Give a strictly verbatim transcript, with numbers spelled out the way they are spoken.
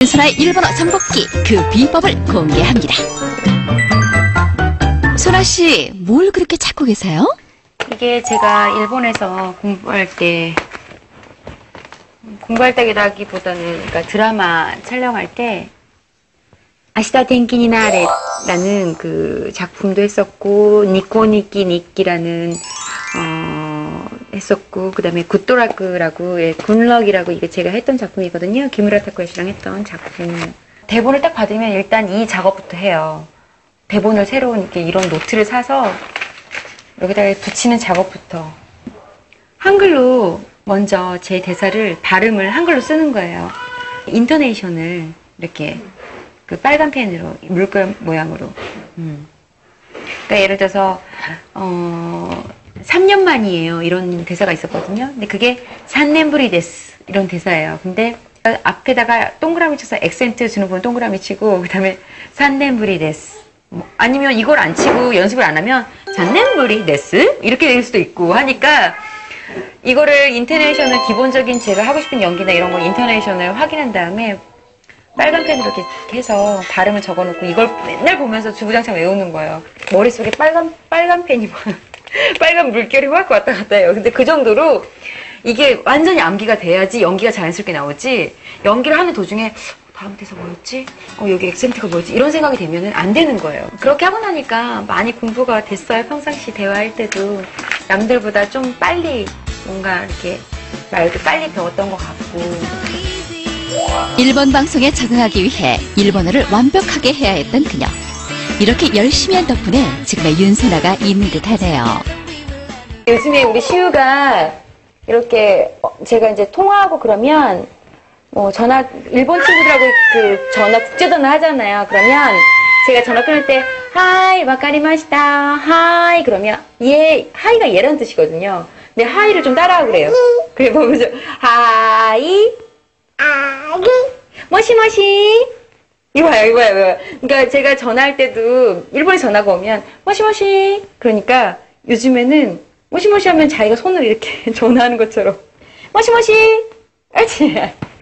윤소라의 일본어 정복기 그 비법을 공개합니다. 소라 씨, 뭘 그렇게 찾고 계세요? 이게 제가 일본에서 공부할 때 공부할 때라기보다는 그러니까 드라마 촬영할 때 아시다 텐키니 나레라는 그 작품도 했었고 니코니키 니키라는 어 했었고 그다음에 굿도라크라고 예, 굿럭이라고 이게 제가 했던 작품이거든요. 기무라 타쿠야 씨랑 했던 작품. 대본을 딱 받으면 일단 이 작업부터 해요. 대본을 새로운 이렇게 이런 노트를 사서 여기다가 붙이는 작업부터 한글로 먼저 제 대사를 발음을 한글로 쓰는 거예요. 인토네이션을 이렇게 그 빨간 펜으로 물결 모양으로. 음. 그러니까 예를 들어서 어, 삼 년 만이에요. 이런 대사가 있었거든요. 근데 그게 산넨부리 데스 이런 대사예요. 근데 앞에다가 동그라미 쳐서 액센트 주는 부분 동그라미 치고 그 다음에 산넨부리 데스 뭐, 아니면 이걸 안 치고 연습을 안 하면 산넨부리 데스 이렇게 될 수도 있고 하니까 이거를 인토네이션을 기본적인 제가 하고 싶은 연기나 이런 거 인토네이션을 확인한 다음에 빨간 펜으로 이렇게 해서 발음을 적어놓고 이걸 맨날 보면서 주구장창 외우는 거예요. 머릿속에 빨간 빨간 펜이 빨간 물결이 확 왔다 갔다 해요. 근데 그 정도로 이게 완전히 암기가 돼야지 연기가 자연스럽게 나오지 연기를 하는 도중에 다음 대사 뭐였지? 어, 여기 액센트가 뭐였지? 이런 생각이 되면은 안 되는 거예요. 그렇게 하고 나니까 많이 공부가 됐어요. 평상시 대화할 때도 남들보다 좀 빨리 뭔가 이렇게 말도 빨리 배웠던 것 같고. 일본 방송에 적응하기 위해 일본어를 완벽하게 해야 했던 그녀. 이렇게 열심히 한 덕분에 지금의 윤소라가 있는 듯 하네요. 요즘에 우리 시우가 이렇게 제가 이제 통화하고 그러면 뭐 전화 일본 친구들하고 그 전화 국제 전화 하잖아요. 그러면 제가 전화 끊을 때 하이 와카리마시타 하이 그러면 얘 하이가 얘라는 뜻이거든요. 근데 하이를 좀 따라하고 그래요. 그래 보면서 하이 아기 모시모시 이거야 이거야 이거야. 그러니까 제가 전화할 때도 일본에 전화가 오면 모시모시 그러니까 요즘에는 모시모시 하면 자기가 손을 이렇게 전화하는 것처럼 모시모시 알지?